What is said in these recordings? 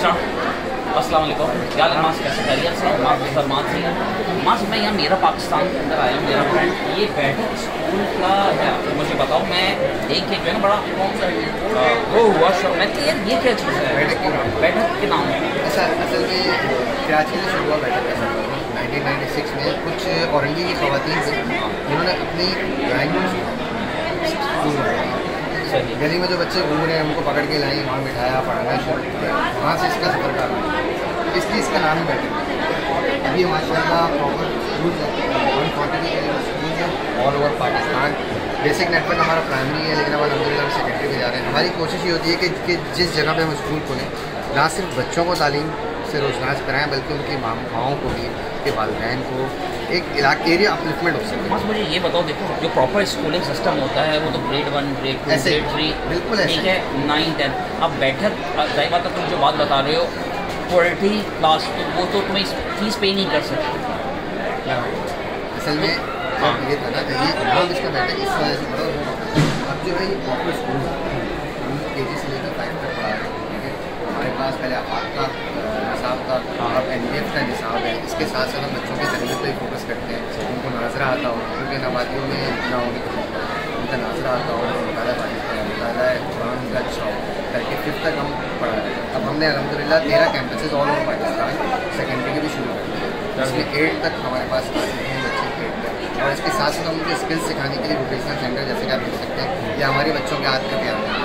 अस्सलाम वालेकुम। क्या मास कैसे खैरियत से मास फरमान से मास मैं यहाँ मेरा पाकिस्तान के अंदर आया हूँ। मेरा फ्रेंड ये बैठक स्कूल का है, तो मुझे बताओ। मैं देख के जो है ना बड़ा कौन सा वो हुआ शौक मैं कि यार ये क्या चीज़ है। बैठक के नाम है ऐसा असल में कराची से शुरू हुआ बैठक का 1996 में कुछ औरंगी की ख़वातीन थी जिन्होंने अपनी ड्राइंग स्कूल में गली में जो बच्चे घूम रहे हैं उनको पकड़ के लाई, वहाँ बिठाया, पढ़ाना शुरू किया। वहाँ से इसका सफ़र का इसलिए इसका नाम ही बैठक। अभी माशाल्लाह प्रॉपर स्कूल है all over Pakistan. Basic network हमारा प्राइमरी है, लेकिन अब अल्हम्दुलिल्लाह हम सेकेंडरी में जा रहे हैं। हमारी कोशिश ये होती है कि जिस जगह पे हम स्कूल खोलें ना सिर्फ बच्चों को तालीम से रोजगार कराएं बल्कि उनकी माओं को भी, उनके वालिदैन को एक एरिया अपलिफ्टमेंट हो सके। बस मुझे ये बताओ, देखो जो प्रॉपर स्कूलिंग सिस्टम होता है वो तो ग्रेड 1 ग्रेड 2 ग्रेड 3 बिल्कुल ठीक है 9 10। अब बैठक सही बात है, तुम जो बात बता रहे हो क्वालिटी क्लास तो वो तो तुम्हें फीस पे नहीं कर सकते। असल में ये था ना ये नाम इसका बैठक इस वजह से पड़ा। अब जो है ये प्रॉपर स्कूल हम KG से लेकर 5 तक पढ़ा रहे हैं। ठीक है, हमारे पास पहले आपात का निसाब था, अब NDF का निसाब है। इसके साथ साथ हम बच्चों की तरबियत पर फोकस करते हैं, उनको नाजरा आता हो, क्योंकि नवादियों में ना हो उनका नाजरा आता हो, मुताला कुरान उनका अच्छा हो, ताकि 5th तक हम पढ़ा रहे हैं। अब हमने अल्हम्दुलिल्लाह 13 campuses all over Pakistan secondary के भी शुरू कर दिए, जिसमें 8 तक हमारे पास बच्चे 8 तक। और इसके साथ साथ हम उनके स्किल्स सिखाने के लिए वोकेशनल सेंटर जैसे कि आप देख सकते हैं या हमारे बच्चों के हाथ पे तैयार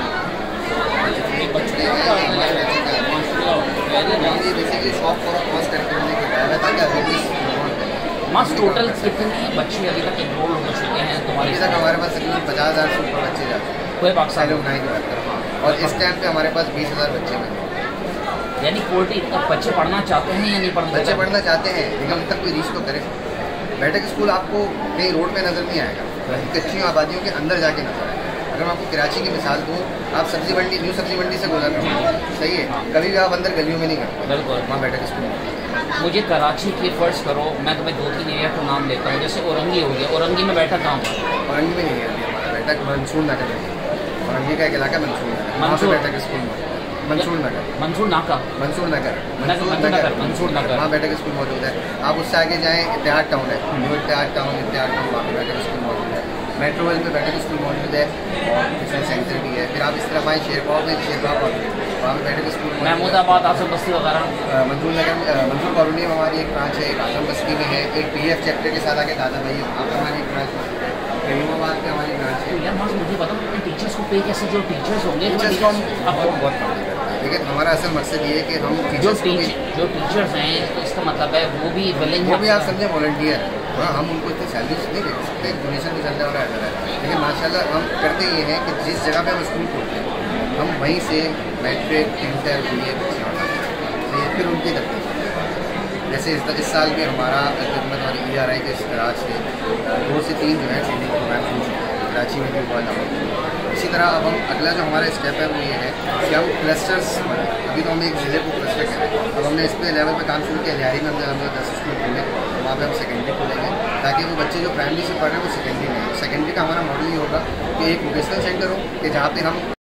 बेसिकली शॉप फॉर कॉस्ट करके हमने कराया ताकि अभी मास टोटल कितने बच्चे अभी तक एनरोल हो चुके हैं तुम्हारे? अभी तक हमारे पास तकरीबन 50,000 से ऊपर बच्चे जाते हैं कोई पाकिस्तान लोग नहीं की बात कर। और इस टाइम पे हमारे पास 20,000 बच्चे हैं। यानी क्वालिटी बच्चे पढ़ना चाहते हैं या नहीं पढ़ना? बच्चे पढ़ना चाहते हैं, लेकिन उन तक कोई रीच तो करे। बैठक स्कूल आपको कहीं रोड पे नज़र नहीं आएगा, कच्ची आबादियों के अंदर जाके नजर आएगा। अगर मैं आपको कराची की मिसाल दूँ, आप सब्जी मंडी न्यू सब्जी मंडी से गुजर रहे हैं, सही है, कभी भी आप अंदर गलियों में नहीं करते। बिल्कुल वहाँ बैठक स्कूल। मुझे कराची की फ़र्ज़ करो, मैं तुम्हें 2-3 एरिया का नाम लेता हूँ। जैसे औरंगी हो गया, औरंगी में बैठक कहाँ पर? औरंगी में नहीं है अभी हमारा बैठक, मंसूर नगर में। औरंगी का एक इलाका मंसूर नगर, वहाँ पे बैठक स्कूल मंसूर नगर, मंसूर नाका, मंसूर नगर, मंसूर नगर वहाँ बैठक स्कूल मौजूद है। आप उससे आगे जाएँ इत्तेहाद टाउन है, न्यू इत्तेहाद टाउन वहाँ पर बैठक स्कूल मौजूद है। मेट्रो वेल में बैठक स्कूल मौजूद है और ट्यूशन सेंटर भी है। फिर आप इस तरफ आए शेरबाव में, शेरबाव वहाँ पर बैठक स्कूल, महमूदाबाद, आसम बस्ती वगैरह, मंसूर नगर, मंसूर कॉलोनी में हमारी एक ब्रांच है, एक आसम बस्ती में है, एक PF चैप्टर के साथ आगे दादा भाई वहाँ पर हमारी एक ब्रांच है, करीमाबाद में हमारी ब्रांच है। यार मास मुझे बताओ टीचर्स को पे कैसे? जो टीचर्स होंगे टीचर्स को हम बहुत कम करते हैं, लेकिन हमारा असल मकसद ये है कि हम जो टीचर्स हैं, तो इसका मतलब है वो भी विलिंग, वो भी आप समझे वॉलंटियर। हाँ, हम उनको इतनी सैलरी नहीं दे सकते, डोनेशन भी चल रहा है, लेकिन माशाल्लाह हम करते ये हैं कि जिस जगह पे हम स्कूल खोलते हैं हम वहीं से मैट्रिक इंटर BA बच्चे ऑर्डर फिर उनकी करते हैं। जैसे इस साल में हमारा खिदमत और ERI के इश्तराक से 2 से 3 जो है ट्रेनिंग प्रोग्राम शुरू हुआ है, कराची में भी हुआ था। इसी तरह अब हम अगला जो हमारा स्टेप है वो ये है कि हम क्लस्टर्स बनाएं। अभी तो हम एक ज़िले को क्लस्टर करें, अब हमने इस पे लेवल पे काम शुरू किया। लिहारी में हमने 10 स्कूल खोले, वहाँ पे हम सेकेंडरी खोलेंगे ताकि वो बच्चे जो प्राइमरी से पढ़ रहे हैं वो सेकेंडरी में, सेकेंडरी का हमारा मॉडल ये होगा कि एक वोकेशनल सेंटर हो कि जहाँ पे हम